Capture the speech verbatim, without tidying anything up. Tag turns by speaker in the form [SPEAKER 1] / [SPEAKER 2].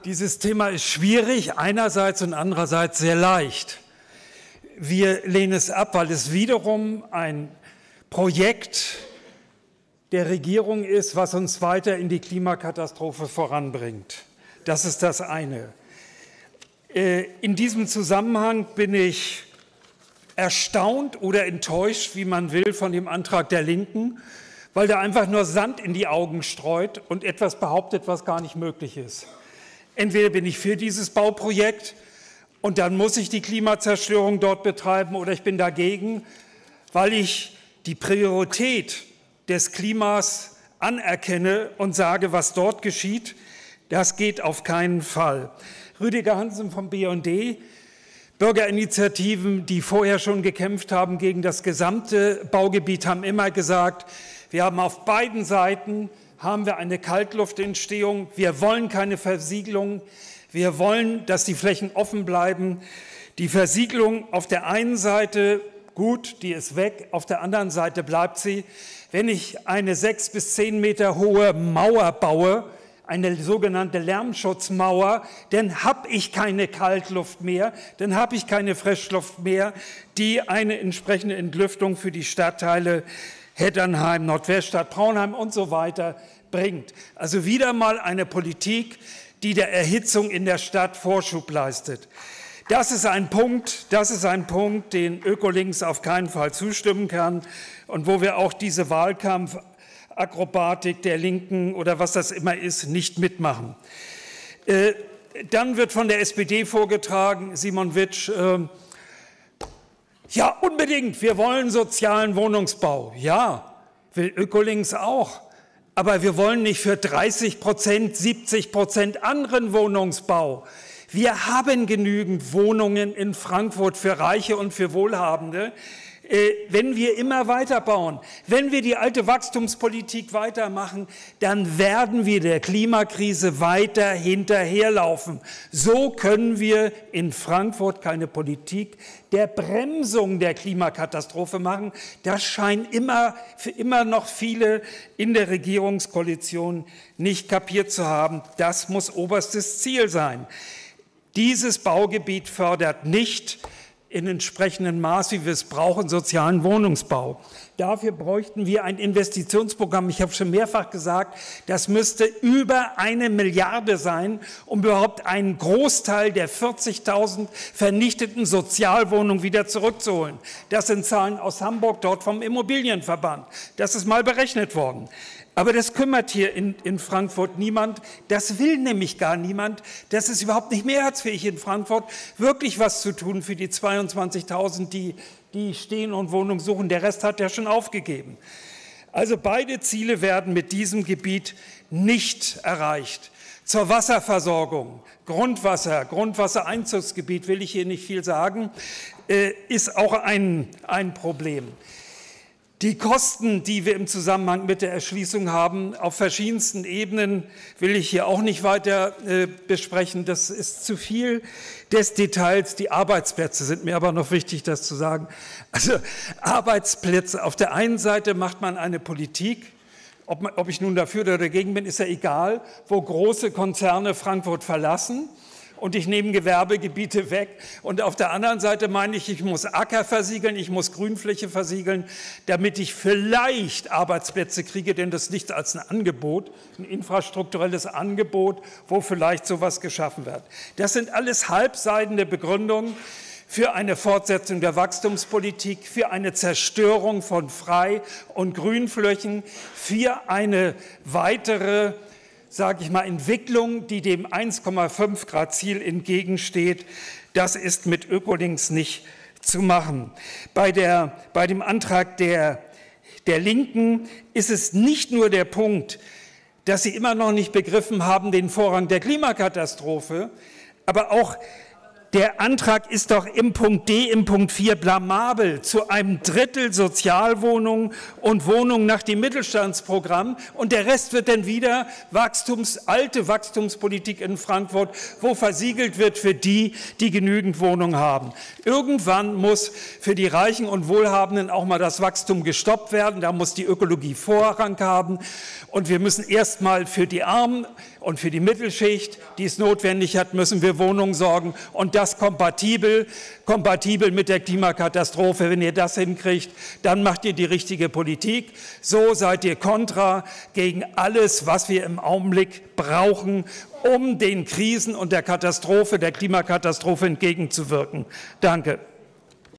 [SPEAKER 1] Dieses Thema ist schwierig, einerseits und andererseits sehr leicht. Wir lehnen es ab, weil es wiederum ein Projekt der Regierung ist, was uns weiter in die Klimakatastrophe voranbringt. Das ist das eine. In diesem Zusammenhang bin ich erstaunt oder enttäuscht, wie man will, von dem Antrag der Linken, weil der einfach nur Sand in die Augen streut und etwas behauptet, was gar nicht möglich ist. Entweder bin ich für dieses Bauprojekt und dann muss ich die Klimazerstörung dort betreiben, oder ich bin dagegen, weil ich die Priorität des Klimas anerkenne und sage, was dort geschieht, das geht auf keinen Fall. Rüdiger Hansen vom B und D, Bürgerinitiativen, die vorher schon gekämpft haben gegen das gesamte Baugebiet, haben immer gesagt, wir haben auf beiden Seiten haben wir eine Kaltluftentstehung, wir wollen keine Versiegelung, wir wollen, dass die Flächen offen bleiben. Die Versiegelung auf der einen Seite, gut, die ist weg, auf der anderen Seite bleibt sie. Wenn ich eine sechs bis zehn Meter hohe Mauer baue, eine sogenannte Lärmschutzmauer, dann habe ich keine Kaltluft mehr, dann habe ich keine Frischluft mehr, die eine entsprechende Entlüftung für die Stadtteile Hetternheim, Nordweststadt, Braunheim und so weiter bringt. Also wieder mal eine Politik, die der Erhitzung in der Stadt Vorschub leistet. Das ist ein Punkt, das ist ein Punkt, den Ökolinks auf keinen Fall zustimmen kann und wo wir auch diese Wahlkampfakrobatik der Linken oder was das immer ist, nicht mitmachen. Äh, dann wird von der S P D vorgetragen, Simon Witsch, äh, ja, unbedingt, wir wollen sozialen Wohnungsbau. Ja, will Ökolinks auch. Aber wir wollen nicht für dreißig Prozent, siebzig Prozent anderen Wohnungsbau. Wir haben genügend Wohnungen in Frankfurt für Reiche und für Wohlhabende. Wenn wir immer weiter bauen, wenn wir die alte Wachstumspolitik weitermachen, dann werden wir der Klimakrise weiter hinterherlaufen. So können wir in Frankfurt keine Politik der Bremsung der Klimakatastrophe machen. Das scheinen immer, für immer noch viele in der Regierungskoalition nicht kapiert zu haben. Das muss oberstes Ziel sein. Dieses Baugebiet fördert nicht in entsprechendem Maß, wie wir es brauchen, sozialen Wohnungsbau. Dafür bräuchten wir ein Investitionsprogramm. Ich habe schon mehrfach gesagt, das müsste über eine Milliarde sein, um überhaupt einen Großteil der vierzigtausend vernichteten Sozialwohnungen wieder zurückzuholen. Das sind Zahlen aus Hamburg, dort vom Immobilienverband. Das ist mal berechnet worden. Aber das kümmert hier in, in Frankfurt niemand. Das will nämlich gar niemand. Das ist überhaupt nicht mehrheitsfähig in Frankfurt, wirklich was zu tun für die zweiundzwanzigtausend, die, die stehen und Wohnung suchen. Der Rest hat ja schon aufgegeben. Also beide Ziele werden mit diesem Gebiet nicht erreicht. Zur Wasserversorgung, Grundwasser, Grundwassereinzugsgebiet will ich hier nicht viel sagen, äh, ist auch ein, ein Problem. Die Kosten, die wir im Zusammenhang mit der Erschließung haben, auf verschiedensten Ebenen, will ich hier auch nicht weiter äh, besprechen. Das ist zu viel des Details. Die Arbeitsplätze sind mir aber noch wichtig, das zu sagen. Also Arbeitsplätze. Auf der einen Seite macht man eine Politik, ob, man, ob ich nun dafür oder dagegen bin, ist ja egal, wo große Konzerne Frankfurt verlassen. Und ich nehme Gewerbegebiete weg. Und auf der anderen Seite meine ich, ich muss Acker versiegeln, ich muss Grünfläche versiegeln, damit ich vielleicht Arbeitsplätze kriege, denn das ist nichts als ein Angebot, ein infrastrukturelles Angebot, wo vielleicht sowas geschaffen wird. Das sind alles halbseitende Begründungen für eine Fortsetzung der Wachstumspolitik, für eine Zerstörung von Frei- und Grünflächen, für eine weitere, sage ich mal, Entwicklung, die dem eins Komma fünf Grad Ziel entgegensteht. Das ist mit Ökolinks nicht zu machen. Bei, der, bei dem Antrag der, der Linken ist es nicht nur der Punkt, dass sie immer noch nicht begriffen haben, den Vorrang der Klimakatastrophe, aber auch der Antrag ist doch im Punkt D, im Punkt vier blamabel, zu einem Drittel Sozialwohnungen und Wohnungen nach dem Mittelstandsprogramm. Und der Rest wird dann wieder Wachstums, alte Wachstumspolitik in Frankfurt, wo versiegelt wird für die, die genügend Wohnungen haben. Irgendwann muss für die Reichen und Wohlhabenden auch mal das Wachstum gestoppt werden. Da muss die Ökologie Vorrang haben. Und wir müssen erst mal für die Armen Und für die Mittelschicht, die es notwendig hat, müssen wir Wohnungen sorgen. Und das kompatibel, kompatibel mit der Klimakatastrophe. Wenn ihr das hinkriegt, dann macht ihr die richtige Politik. So seid ihr kontra gegen alles, was wir im Augenblick brauchen, um den Krisen und der Katastrophe, der Klimakatastrophe entgegenzuwirken. Danke.